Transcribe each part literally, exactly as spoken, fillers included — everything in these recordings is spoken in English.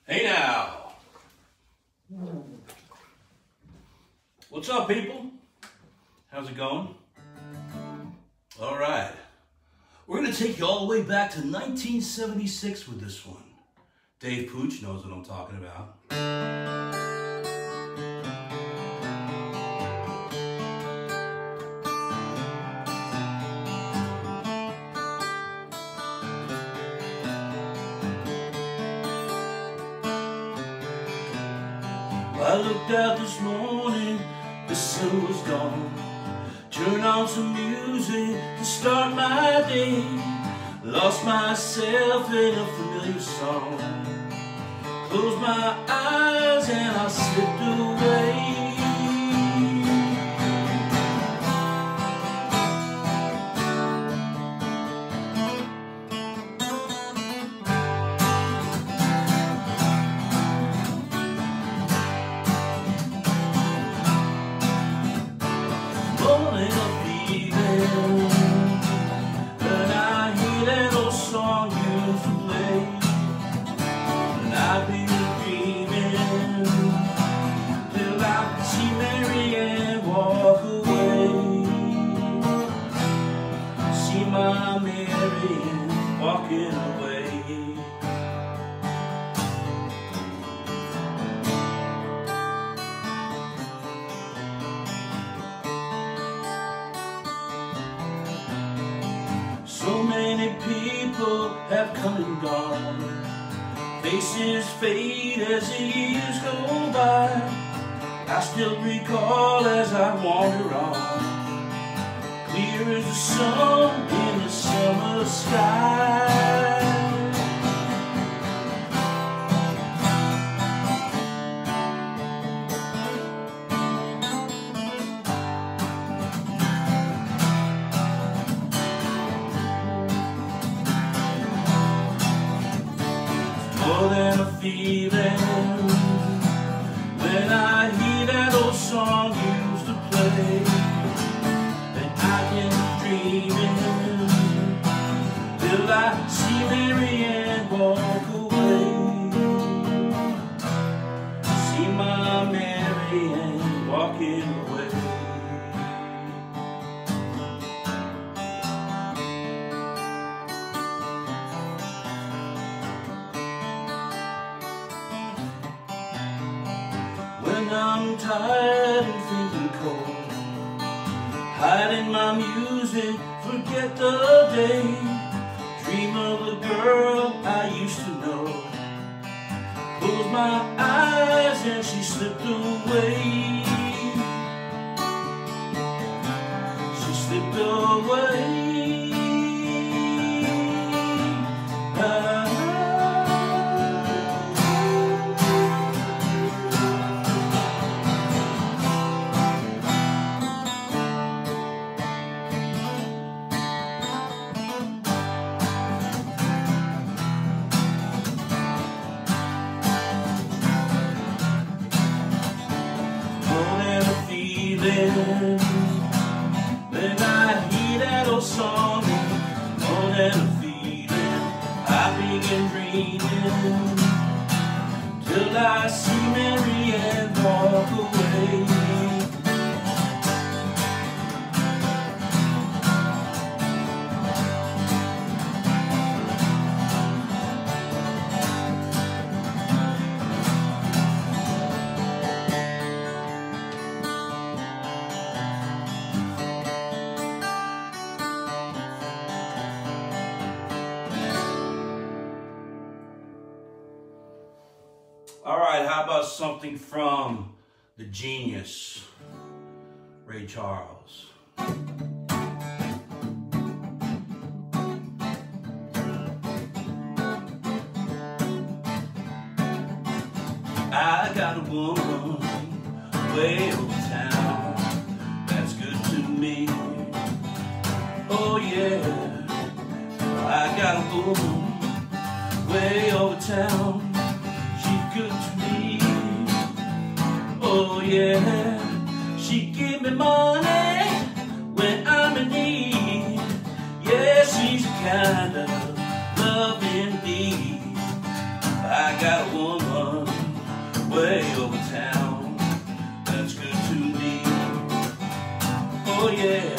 Hey now. What's up, people? How's it going? All right. We're going to take you all the way back to nineteen seventy-six with this one. Dave Pooch knows what I'm talking about. I looked out this morning, the sun was gone. Turned on some music to start my day. Lost myself in a familiar song. Closed my eyes and I slipped away. Walking away. So many people have come and gone. Faces fade as the years go by. I still recall as I wander on, clear as the sun in the summer sky. More than a feeling when I hear that old song used to play. Till I see Mary Ann walk away. See my Mary Ann walking away. When I'm tired and feeling cold, hiding my music, forget the day. Dream of the girl I used to know. Close my eyes and she slipped away. She slipped away. Ah. When I hear that old song, more than a feeling, I begin dreaming till I see Mary Ann walk away. All right, how about something from the genius, Ray Charles? I got a woman way over town that's good to me. Oh yeah, I got a woman way over town. Good to me. Oh yeah, she give me money when I'm in need. Yeah, she's the kind of love indeed. I got a woman yeah.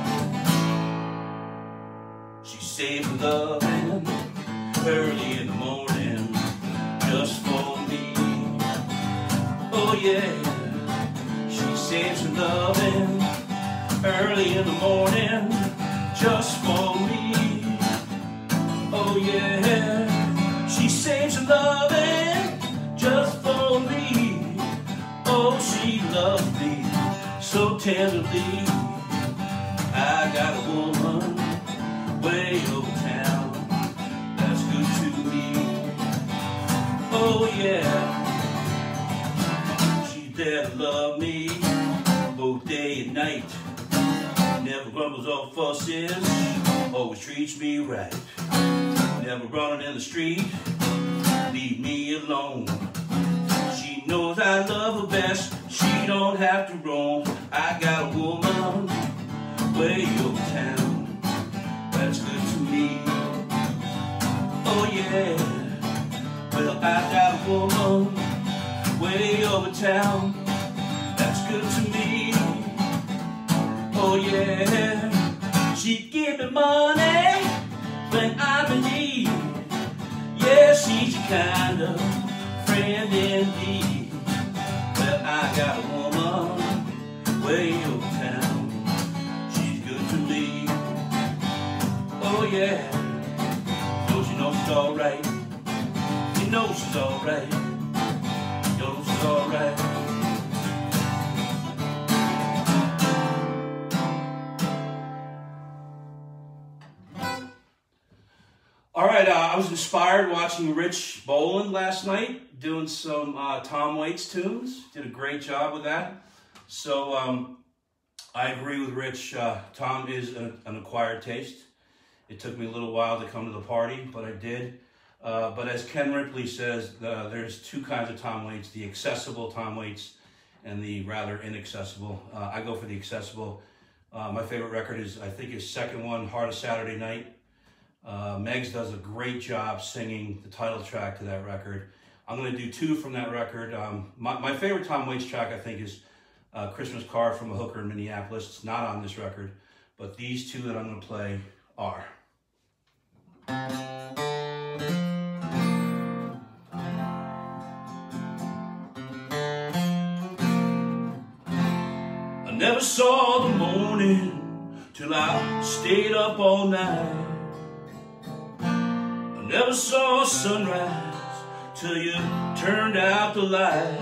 She saves her loving early in the morning just for me. Oh yeah. She saves her loving early in the morning just for me. Oh yeah. She saves her loving just for me. Oh, she loves me so tenderly. I got a woman way over town that's good to me. Oh yeah. She's there to love me both day and night. Never grumbles or fusses, always treats me right. Never running in the street, leave me alone. She knows I love her best, she don't have to roam. I got a woman way over town that's good to me. Oh yeah. Well, I got a woman way over town that's good to me. Oh yeah. She give me money when I'm in need. Yeah, she's your kind of friend indeed. Well, I got a woman way over town. She's good to me. Oh yeah. Don't you know she's alright? You know she's alright. You know she's alright. All right, uh, I was inspired watching Rich Boland last night, doing some uh, Tom Waits tunes. Did a great job with that. So um, I agree with Rich. Uh, Tom is a, an acquired taste. It took me a little while to come to the party, but I did. Uh, but as Ken Ripley says, uh, there's two kinds of Tom Waits, the accessible Tom Waits and the rather inaccessible. Uh, I go for the accessible. Uh, my favorite record is, I think his second one, Heart of Saturday Night. Uh, Megs does a great job singing the title track to that record. I'm going to do two from that record. Um, my, my favorite Tom Waits track, I think, is uh, Christmas Card from a Hooker in Minneapolis. It's not on this record, but these two that I'm going to play are. I never saw the morning till I stayed up all night. Never saw sunrise till you turned out the light.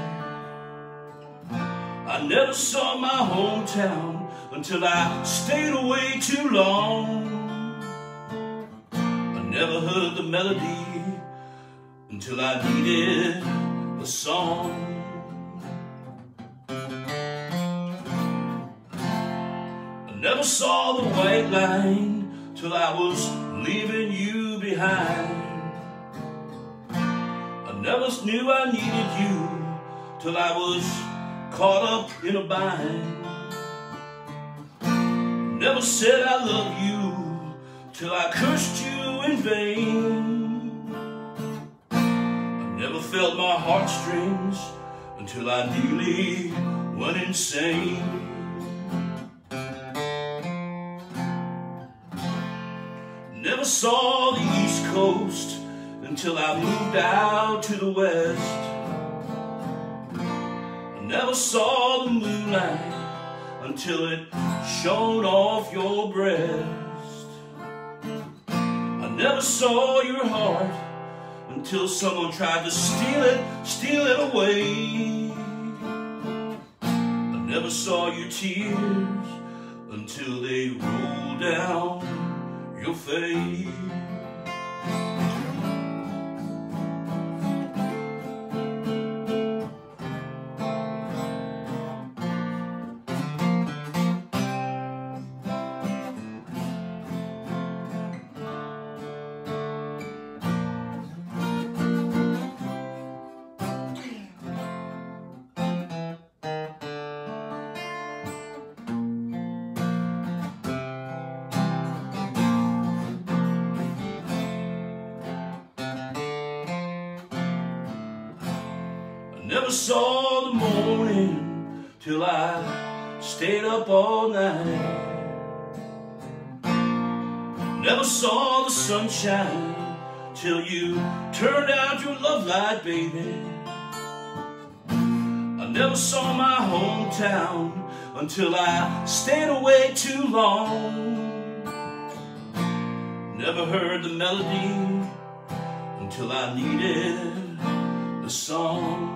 I never saw my hometown until I stayed away too long. I never heard the melody until I needed a song. I never saw the white line till I was leaving you behind. I never knew I needed you till I was caught up in a bind. Never said I love you till I cursed you in vain. I never felt my heartstrings until I nearly went insane. Never saw the East Coast until I moved out to the West. I never saw the moonlight until it shone off your breast. I never saw your heart until someone tried to steal it, steal it away. I never saw your tears until they rolled down your face. Never saw the morning till I stayed up all night. never saw the sunshine till you turned out your love light, baby. I never saw my hometown until I stayed away too long. Never heard the melody until I needed the song.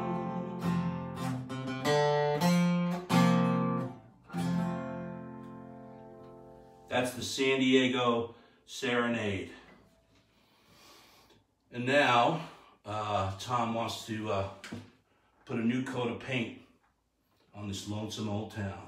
That's the San Diego Serenade. And now, uh, Tom wants to uh, put a new coat of paint on this lonesome old town.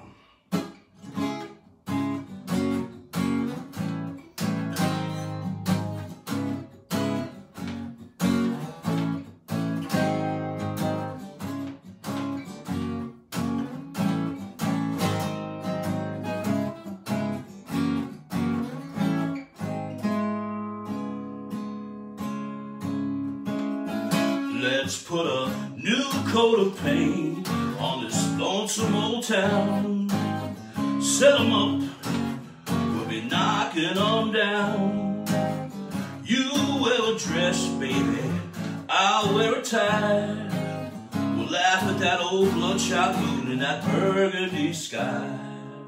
Let's put a new coat of paint on this lonesome old town. Set 'em up, we'll be knocking 'em down. You wear a dress, baby, I'll wear a tie. We'll laugh at that old bloodshot moon in that burgundy sky.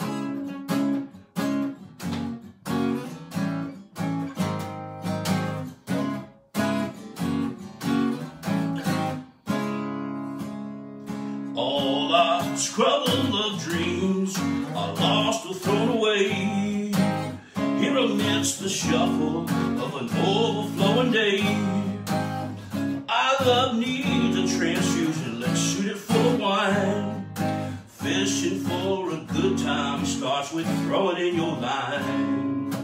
All our troubled love dreams are lost or thrown away here amidst the shuffle of an overflowing day. Our love needs a transfusion, let's shoot it full of wine. Fishing for a good time starts with throwing in your line.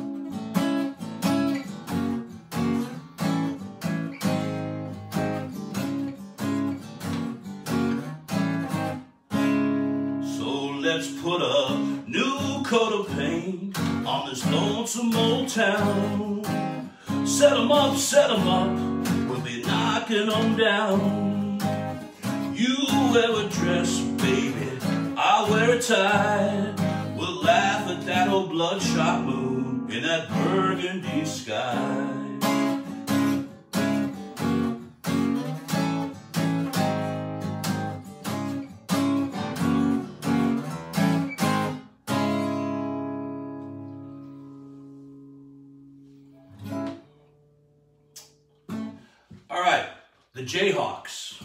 Let's put a new coat of paint on this lonesome old town. Set 'em up, set 'em up, we'll be knocking 'em down. You wear a dress, baby, I'll wear a tie. We'll laugh at that old bloodshot moon in that burgundy sky. All right, the Jayhawks.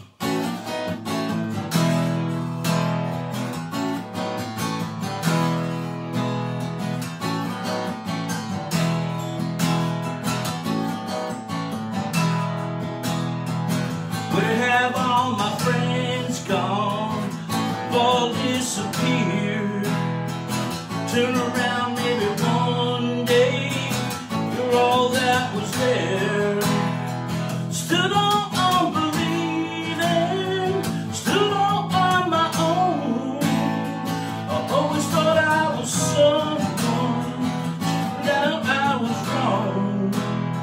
Where have all my friends gone? All disappeared. Turn around, maybe one day you're all that was there. Stood on unbelieving, stood all on my own. I always thought I was someone, now I was wrong.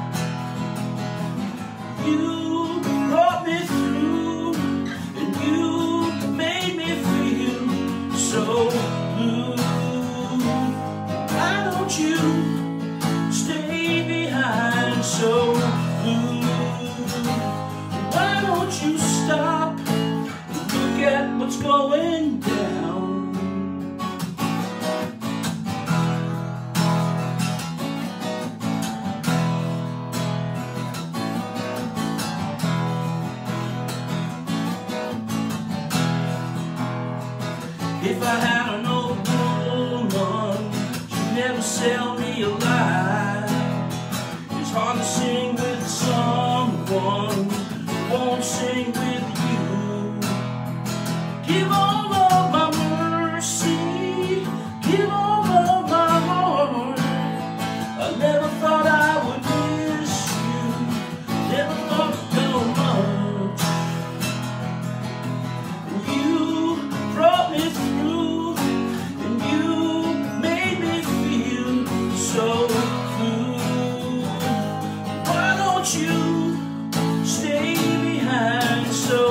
You brought me through, and you made me feel so blue. Why don't you stay behind so blue? Why don't you stop and look at what's going down? If I had an old woman, she'd never sell me a lie. It's hard to sing with someone won't sing with you. Give all of my mercy, give all of my heart. I never thought I would miss you, never thought so much. You brought me through, and you made me feel so blue. Why don't you stay behind so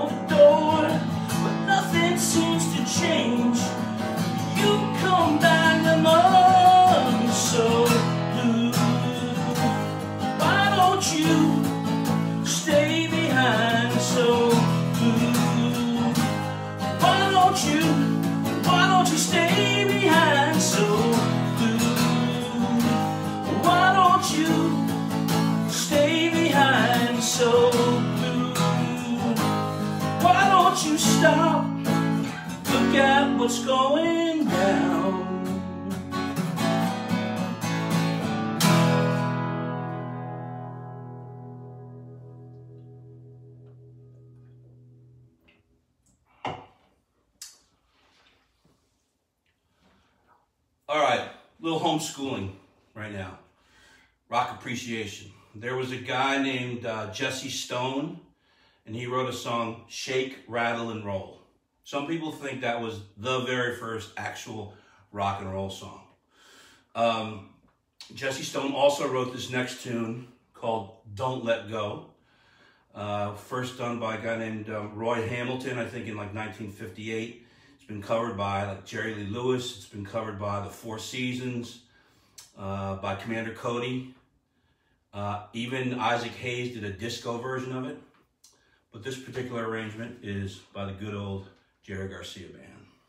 out the door, but nothing seems to change. You come back the money so blue. Why don't you stay behind so blue? Why don't you, why don't you stay behind so blue? Why don't you stay behind so blue? Why don't you stop? Look at what's going down. All right, little homeschooling right now. Rock appreciation. There was a guy named uh, Jesse Stone, and he wrote a song, Shake, Rattle, and Roll. Some people think that was the very first actual rock and roll song. Um, Jesse Stone also wrote this next tune called Don't Let Go. Uh, first done by a guy named um, Roy Hamilton, I think in like nineteen fifty-eight. It's been covered by like Jerry Lee Lewis. It's been covered by the Four Seasons, uh, by Commander Cody. Uh, even Isaac Hayes did a disco version of it. But this particular arrangement is by the good old Jerry Garcia Band.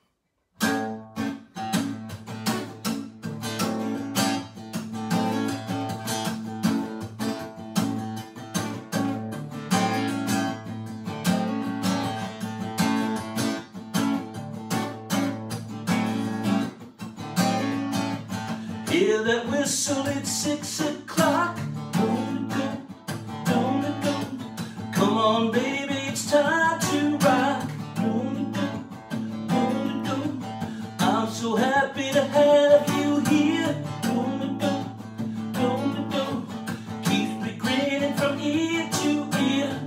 Hear that whistle at six o'clock. Don't it go, don't it go. Come on, baby, it's time to rock. Don't it go, don't it go. I'm so happy to have you here. Don't it go, don't it go. Keeps me grinning from ear to ear.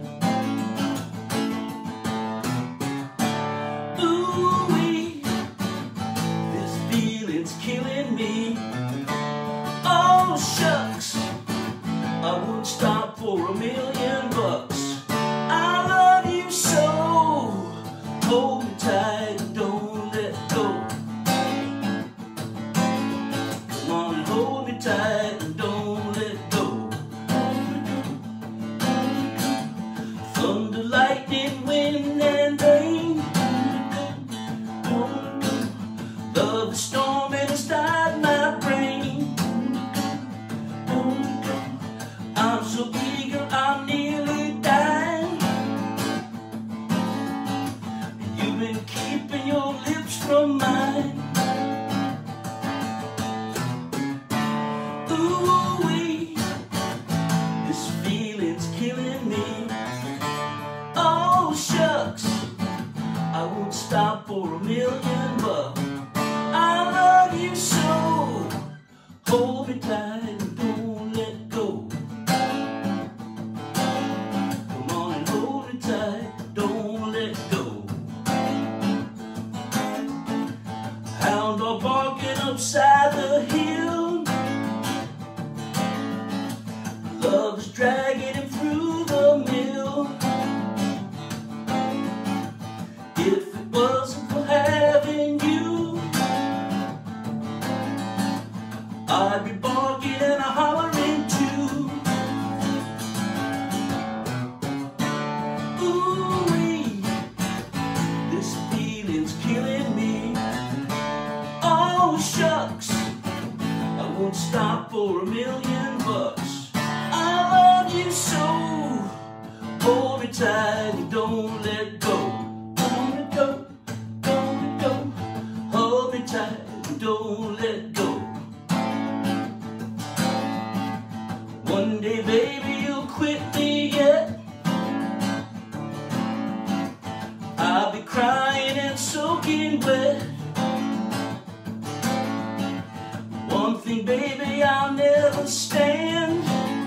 Ooh-wee, this feeling's killing me. Oh, shucks, I won't stop for a million bucks. I love you so. Hold me tight and don't let go. Come on and hold me tight and don't let go. Thunder, lightning, wind, and rain. Love is storming inside my brain. I'm so eager, I'm nearly dying. You've been keeping your lips from mine. Ooh-wee, this feeling's killing me. Oh, shucks, I won't stop for a million bucks. I love you so. Hold me tight and don't let go. Come on and hold me tight, don't let go. Hound dog barking upside the hill. Love's dragging him through the mill. If it wasn't for having you, I'd be barking and hollering too. Ooh-wee, this feeling's killing me. Oh, shucks, I won't stop for a million bucks. I love you so. Hold me tight and don't let go. Don't let go, don't let go. Hold me tight and don't let go. One day, baby, you'll quit me yet. I'll be crying and soaking wet. One thing, baby, I'll never stand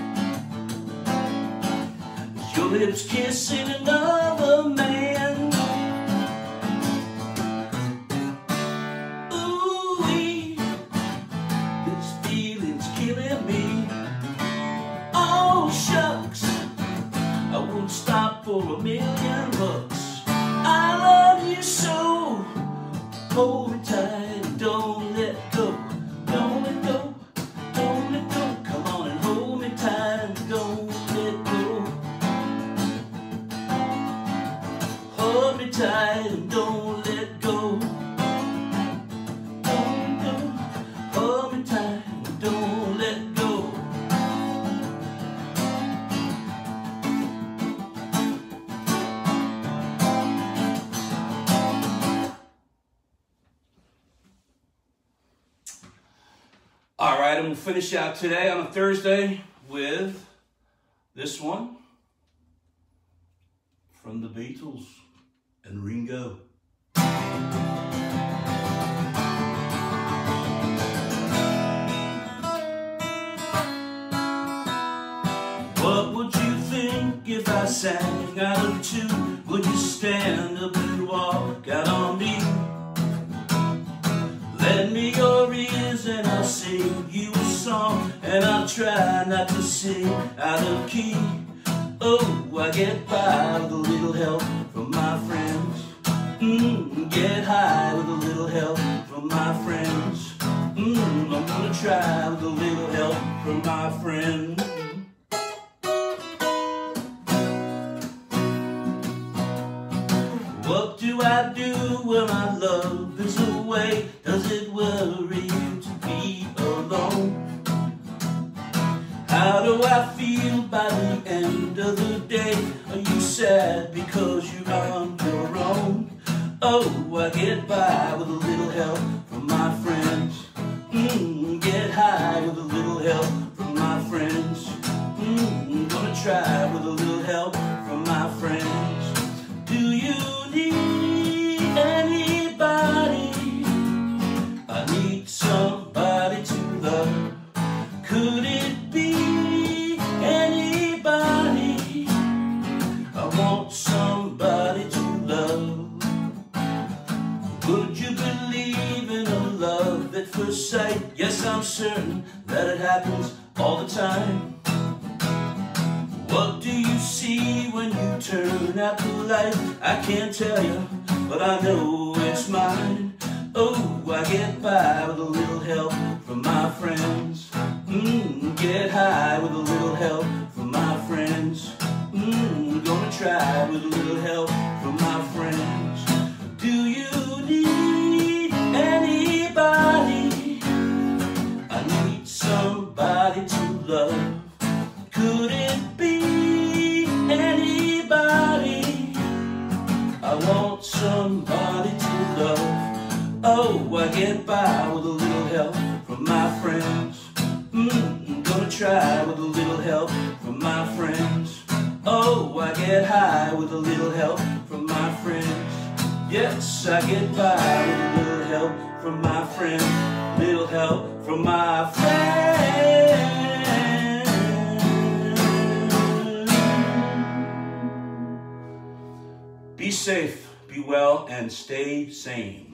is your lips kissing another man. Ooh-wee, this feeling's killing me. Oh, shucks, I won't stop for a million bucks. hold me tight and don't let go. Don't go. Hold me tight and don't let go. All right, and we'll finish out today on a Thursday with this one from the Beatles and Ringo. What would you think if I sang out of tune? Would you stand up and walk out on me? Lend me your ears and I'll sing you a song, and I'll try not to sing out of key. Oh, I get by with a little help from my friends. Mm, get high with a little help from my friends. Mm, I'm gonna try with a little help from my friends. What do I do when my love is away? Does it worry you to be alone? How do I feel by the end of the day? Are you sad because you're on your own? Oh, I get by with a little help from my friends. Mm, get high with a little help from my friends. Mm, gonna try with a little help from my friends. Do you need anybody? I need somebody to love. Could it be anybody? I want somebody to love. Would you believe in a love at first sight? Yes, I'm certain that it happens all the time. What do you see when you turn out the light? I can't tell you, but I know it's mine. Oh, I get by with a little help from my friends. Mm, get high with a little help from my friends. Mm, gonna try with a little help from my friends. Do you need anybody? I need somebody to love. Could it be anybody? I want somebody to love. Oh, I get by with a little help from my friends. Mm, gonna try with a little help from my friends. Oh, I get high with a little help from my friends. Yes, I get by with a little help from my friends. Little help from my friends. Be safe, be well, and stay sane.